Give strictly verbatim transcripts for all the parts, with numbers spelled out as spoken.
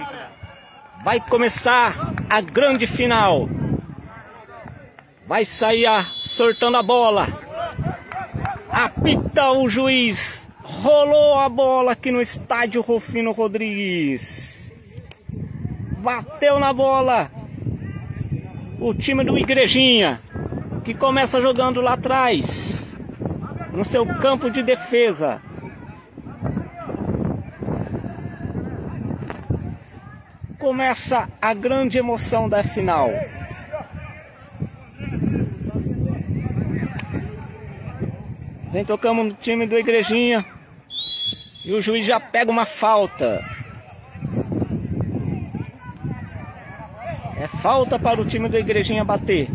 Vai começar a grande final. Vai sair a, sortando a bola. Apita o juiz. Rolou a bola aqui no estádio Rufino Rodrigues. Bateu na bola o time do Igrejinha, que começa jogando lá atrás, no seu campo de defesa. Começa a grande emoção da final. Vem tocando no time do Igrejinha. E o juiz já pega uma falta. É falta para o time do Igrejinha bater.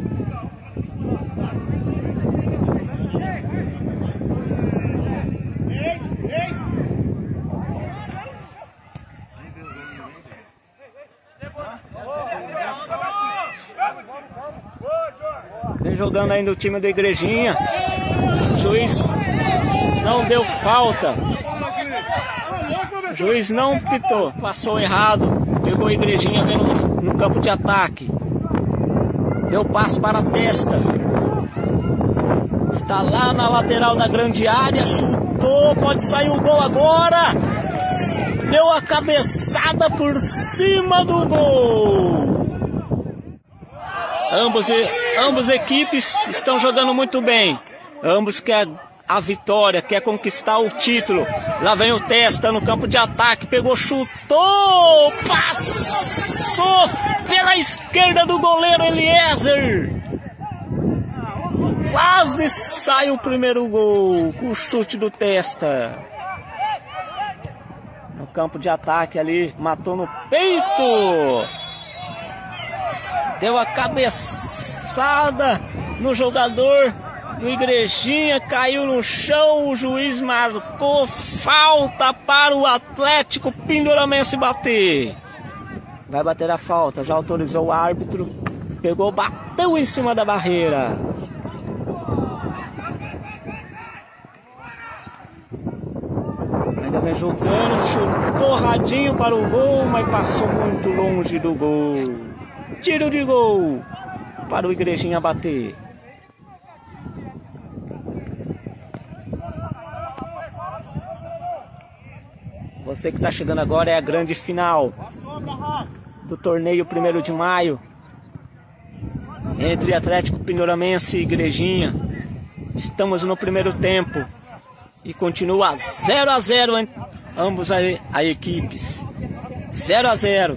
Vem jogando ainda o time do Igrejinha. O juiz não deu falta. O juiz não pitou. Passou errado. Pegou a Igrejinha vendo no campo de ataque. Deu passe para a testa. Está lá na lateral da grande área. Chutou. Pode sair o gol agora. Deu a cabeçada por cima do gol. Ambos, ambos equipes estão jogando muito bem. Ambos querem a vitória, quer conquistar o título. Lá vem o Testa no campo de ataque. Pegou, chutou. Passou pela esquerda do goleiro Eliezer. Quase sai o primeiro gol com o chute do Testa. No campo de ataque ali, matou no peito. Deu a cabeçada no jogador do Igrejinha, caiu no chão. O juiz marcou falta para o Atlético Pindoramense bater. Vai bater a falta, já autorizou o árbitro. Pegou, bateu em cima da barreira. Ainda vem jogando, chutou radinho para o gol, mas passou muito longe do gol. Tiro de gol para o Igrejinha bater. Você que está chegando agora, é a grande final do torneio primeiro de maio entre Atlético Pindoramense e Igrejinha. Estamos no primeiro tempo e continua zero a zero entre ambos as equipes. zero a zero.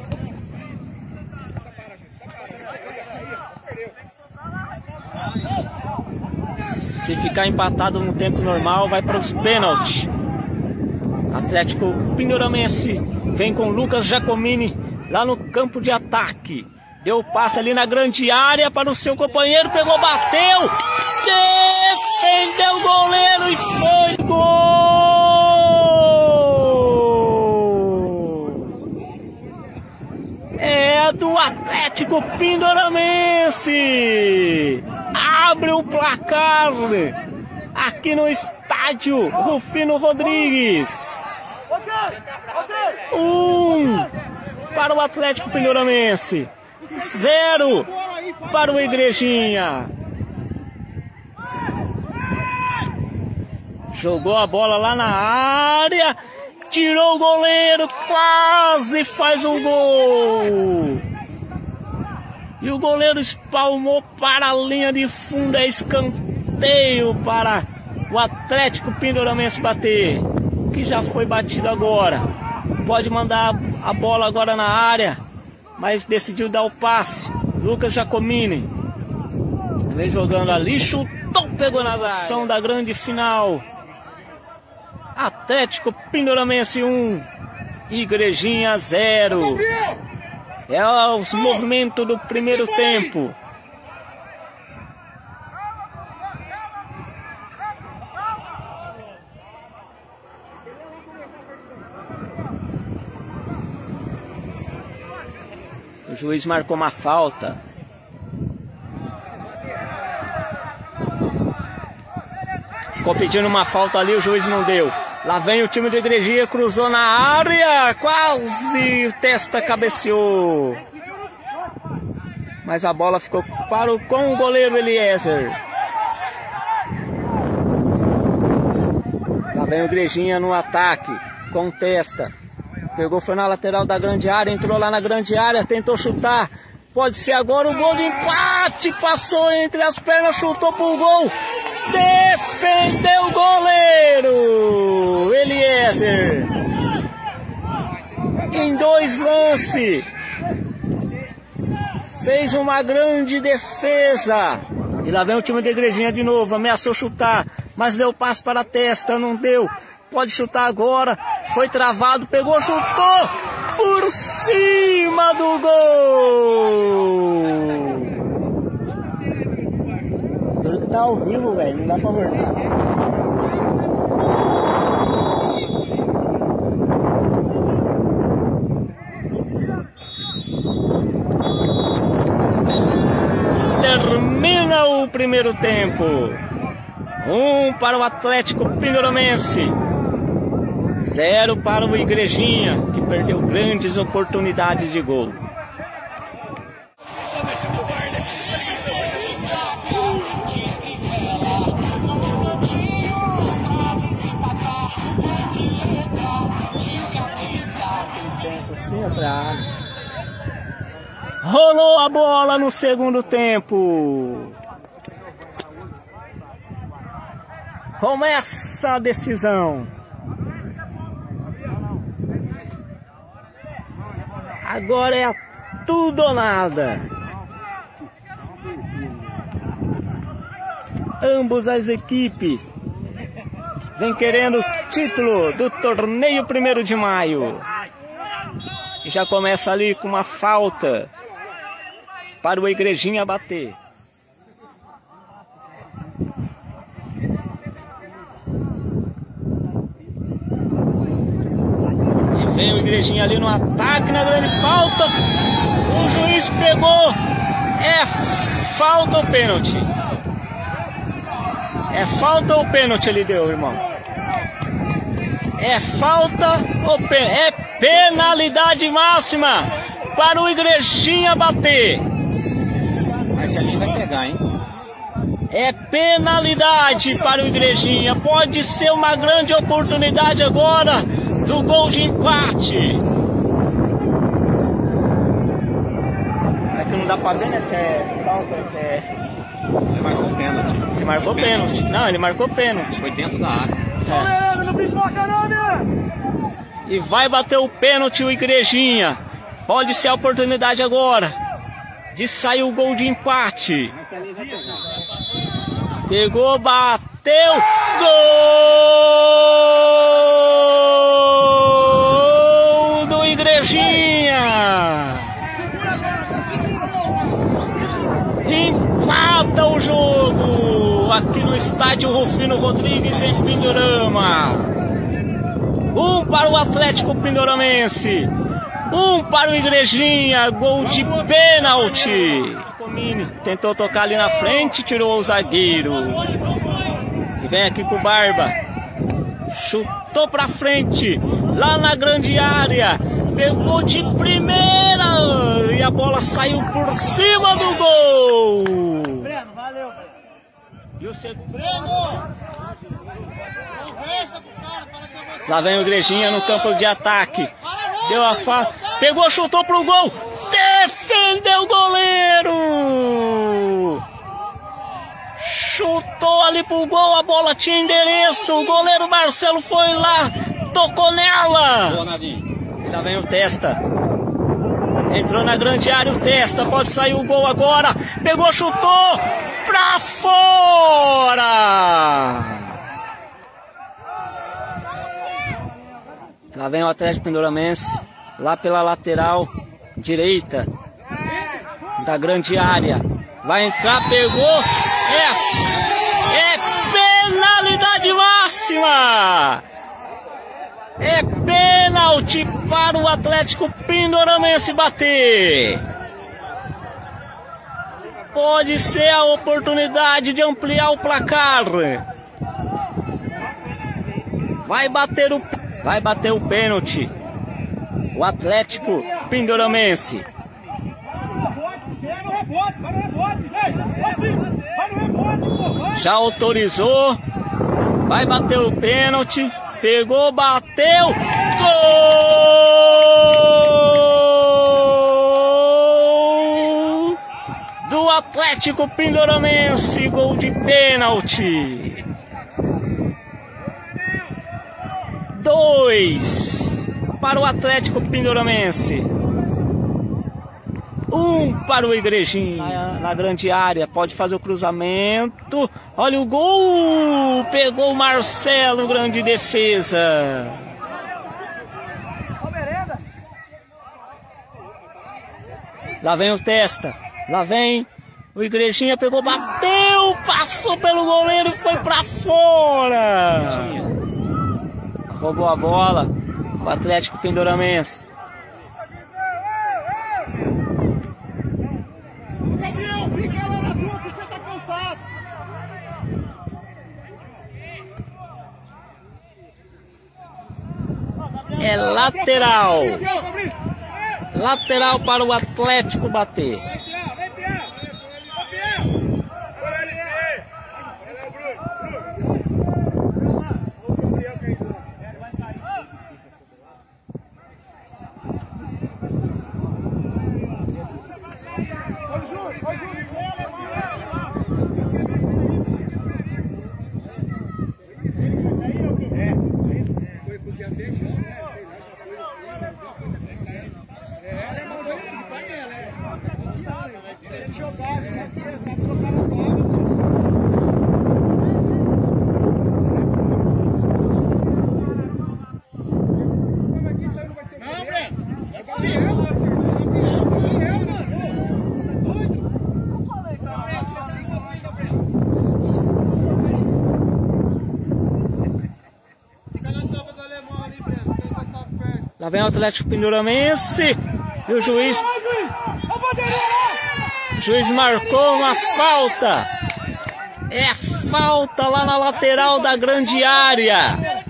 Se ficar empatado no tempo normal, vai para os pênaltis. Atlético Pindoramense vem com Lucas Giacomini lá no campo de ataque. Deu o passe ali na grande área para o seu companheiro. Pegou, bateu. Defendeu o goleiro e foi gol. É do Atlético Pindoramense. Abre o placar aqui no estádio Rufino Rodrigues. Um para o Atlético Pindoramense, zero para o Igrejinha. Jogou a bola lá na área, tirou o goleiro, quase faz o gol. E o goleiro espalmou para a linha de fundo, é escanteio para o Atlético Pindoramense bater, que já foi batido agora. Pode mandar a bola agora na área, mas decidiu dar o passe. Lucas Giacomini vem jogando ali, chutou, pegou na ação da grande final. Atlético Pindoramense um, Igrejinha zero. É os movimentos do primeiro tempo. O juiz marcou uma falta. Ficou pedindo uma falta ali, o juiz não deu. Lá vem o time do Igrejinha, cruzou na área, quase Testa cabeceou. Mas a bola ficou para o, com o goleiro Eliezer. Lá vem o Igrejinha no ataque, com Testa. Pegou, foi na lateral da grande área, entrou lá na grande área, tentou chutar. Pode ser agora o gol de empate, passou entre as pernas, chutou pro gol. Defendeu o goleiro Eliezer. Em dois lances. Fez uma grande defesa. E lá vem o time da Igrejinha de novo. Ameaçou chutar, mas deu passe para a Testa, não deu. Pode chutar agora. Foi travado, pegou, chutou por cima do gol. Tudo que tá ao vivo, velho, não dá pra voltar. Termina o primeiro tempo. Um para o Atlético Pinheiromense. Zero para o Igrejinha, que perdeu grandes oportunidades de gol. Rolou a bola no segundo tempo. Começa a decisão. Agora é tudo ou nada. Ambos as equipes vêm querendo título do torneio primeiro de maio. E já começa ali com uma falta para o Igrejinha bater. E vem o Igrejinha ali no ataque, na grande falta. O juiz pegou. É falta ou pênalti? É falta ou pênalti ele deu, irmão? É falta ou pênalti? É penalidade máxima para o Igrejinha bater. Mas ali vai pegar, hein? É penalidade para o Igrejinha. Pode ser uma grande oportunidade agora do gol de empate. É que não dá para ver, né? Se é falta, se é... Ele marcou pênalti. Ele marcou pênalti. Não, ele marcou pênalti. Foi dentro da área. É. E vai bater o pênalti o Igrejinha. Pode ser a oportunidade agora de sair o gol de empate. Pegou, bateu, gol do Igrejinha. Empata o jogo aqui no estádio Rufino Rodrigues em Pinhorama. Um para o Atlético Pinheiromense, um para o Igrejinha, gol de pênalti. Tentou tocar ali na frente, tirou o zagueiro. E vem aqui com o Barba. Chutou pra frente, lá na grande área. Pegou de primeira e a bola saiu por cima do gol. Breno, valeu. E o segundo... Lá vem o Igrejinha no campo de ataque. Deu a falta. Pegou, chutou pro gol. Defendeu o goleiro. Chutou ali pro gol. A bola tinha endereço. O goleiro Marcelo foi lá. Tocou nela. Lá vem o Testa. Entrou na grande área o Testa. Pode sair o gol agora. Pegou, chutou. Pra fora. Lá vem o Atlético Pinheiromense, lá pela lateral direita da grande área. Vai entrar, pegou. É, é penalidade máxima. É pênalti para o Atlético Pinheiromense bater. Pode ser a oportunidade de ampliar o placar. Vai bater o, vai bater o pênalti. O Atlético Pindoramense. Já autorizou. Vai bater o pênalti. Pegou, bateu. Gol do Atlético Pindoramense. Gol de pênalti. Dois para o Atlético Pindoramense. Um para o Igrejinha. Na, na grande área, pode fazer o cruzamento. Olha o gol! Pegou o Marcelo, grande defesa. Lá vem o Testa. Lá vem o Igrejinha, pegou, bateu, passou pelo goleiro e foi pra fora. Roubou a bola. O Atlético Pindoramense. É lateral. Lateral para o Atlético bater. Lá vem o Atlético Pindoramense. E o juiz... O juiz marcou uma falta. É falta lá na lateral da grande área.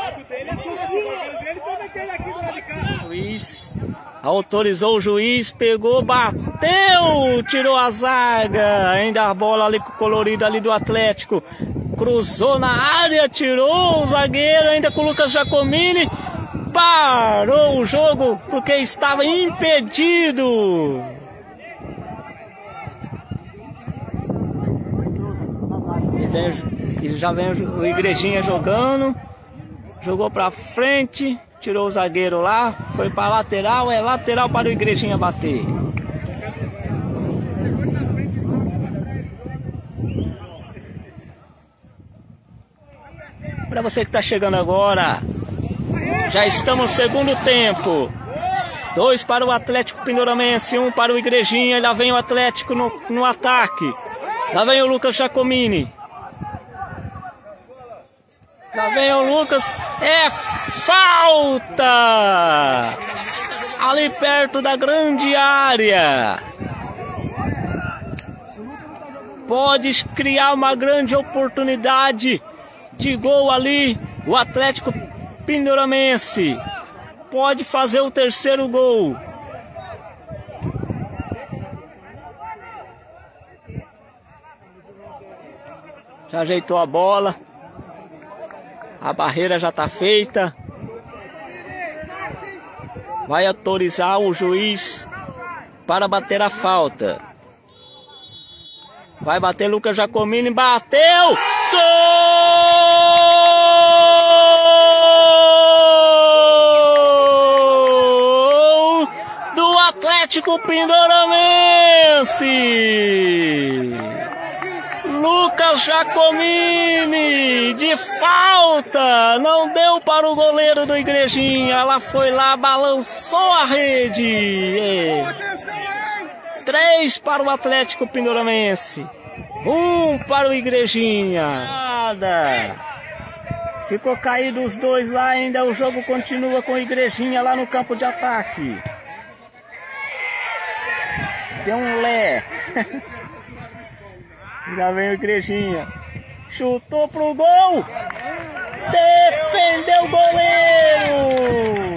O juiz autorizou, o juiz pegou, bateu, tirou a zaga. Ainda a bola ali colorida ali do Atlético. Cruzou na área, tirou o zagueiro, ainda com o Lucas Giacomini. Parou o jogo porque estava impedido. E, vem, e já vem o Igrejinha jogando. Jogou pra frente, tirou o zagueiro lá, foi pra lateral, é lateral para o Igrejinha bater. Para você que está chegando agora, já estamos no segundo tempo. Dois para o Atlético Pindoramense, um para o Igrejinha. Lá vem o Atlético no, no ataque. Lá vem o Lucas Giacomini. Lá vem o Lucas. É falta! Ali perto da grande área. Pode criar uma grande oportunidade de gol ali. O Atlético Pindoramense pode fazer o terceiro gol. Já ajeitou a bola. A barreira já está feita. Vai autorizar o juiz para bater a falta. Vai bater Lucas Giacomini. Bateu! Gol do Atlético Pindoramense! Lucas Giacomini de falta, não deu para o goleiro do Igrejinha, ela foi lá, balançou a rede. É. Três para o Atlético Pindoramense, um para o Igrejinha. Nada. Ficou caído os dois lá, ainda o jogo continua com o Igrejinha lá no campo de ataque. Deu um lé. Já vem o Igrejinha. Chutou pro gol. Defendeu o goleiro.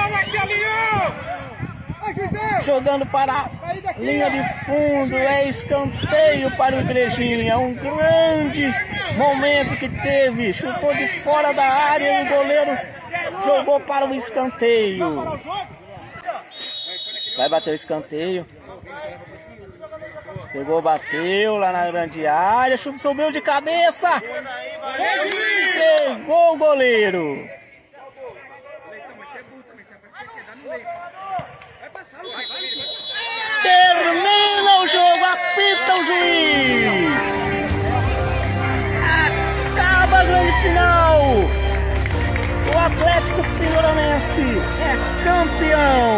Jogando para a linha de fundo, é escanteio para o Igrejinha. Um grande momento que teve, chutou de fora da área e o goleiro jogou para o escanteio. Vai bater o escanteio. Pegou, bateu lá na grande área, subiu de cabeça. Pegou o goleiro. Termina o jogo, apita o juiz. Acaba a grande final. O Atlético Pindoranense é campeão.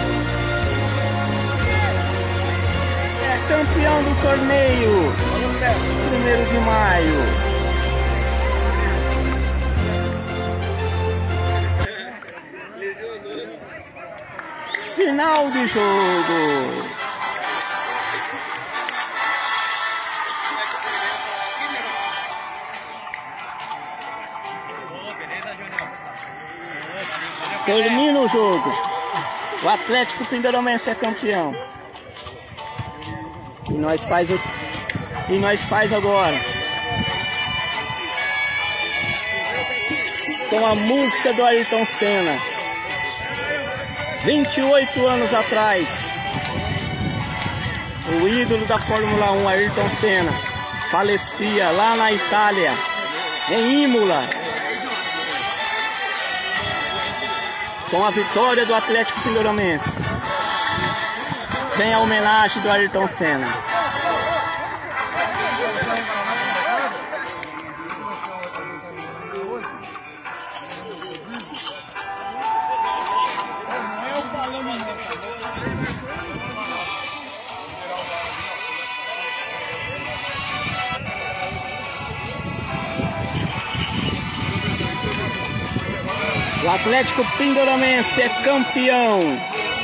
É campeão do torneio. Primeiro de maio. Final de jogo. Termina o jogo. O Atlético Pindoranense é campeão. E nós faz o e nós faz agora com a música do Ayrton Senna. vinte e oito anos atrás, o ídolo da Fórmula um, Ayrton Senna, falecia lá na Itália, em Imola, com a vitória do Atlético Pindoranense. Tem a homenagem do Ayrton Senna. O Atlético Pindoranense é campeão.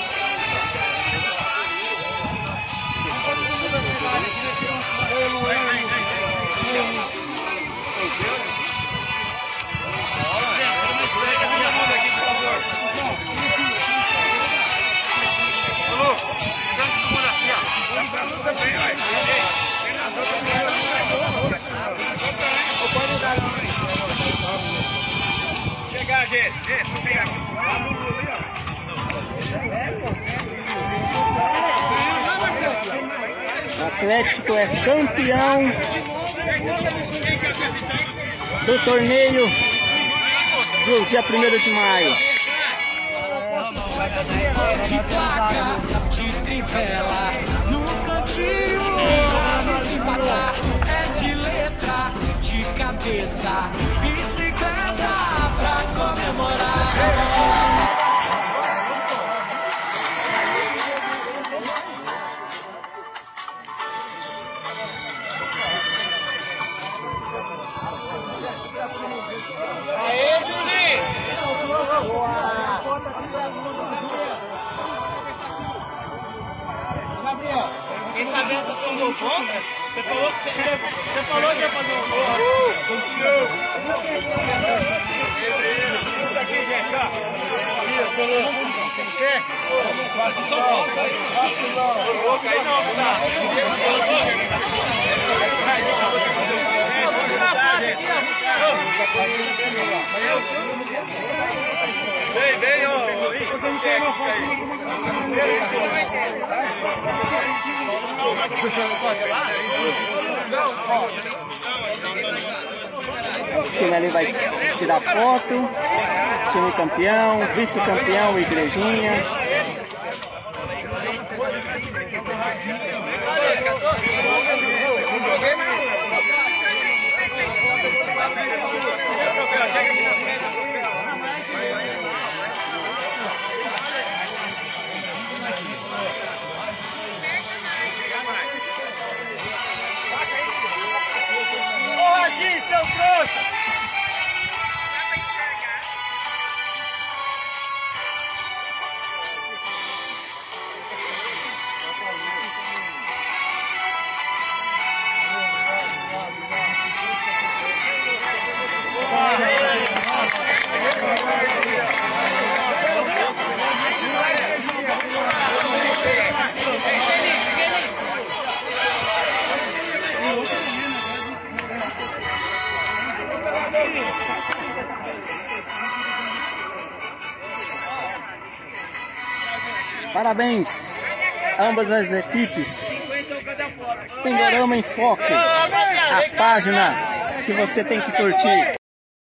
O Atlético é campeão do torneio do dia primeiro de maio. De placa, de trivela, no cantinho, de empatar, é de letra, de cabeça, bicicleta pra comemorar. Quem sabe essa foi um gol contra? Você falou que você, você falou que ia fazer um gol. Conseguiu! Isso aqui, gente, ó. Isso, falou. São Paulo, não. Vou cair não, tá? Vem, vem, ó. Você não tem uma foto. Esse time ali vai tirar foto. Time campeão, vice-campeão, Igrejinha. Porra, aqui, seu trouxa! Parabéns, ambas as equipes. Pindorama em Foco, a página que você tem que curtir.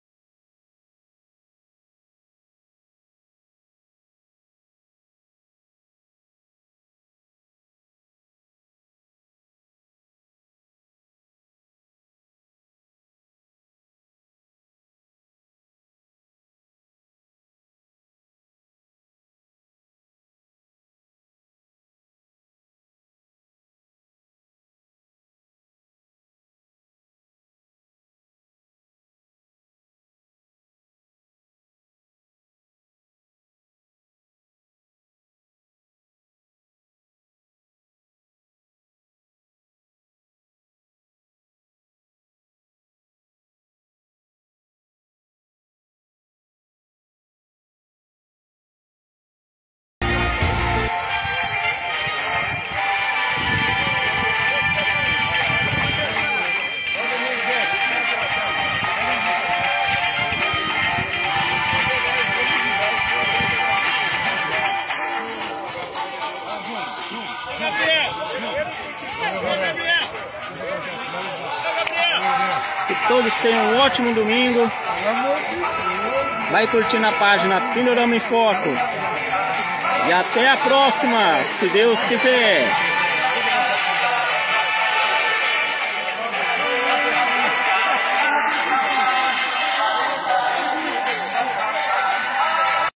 Que todos tenham um ótimo domingo. Vai curtindo a página Pindorama em Foco. E até a próxima, se Deus quiser.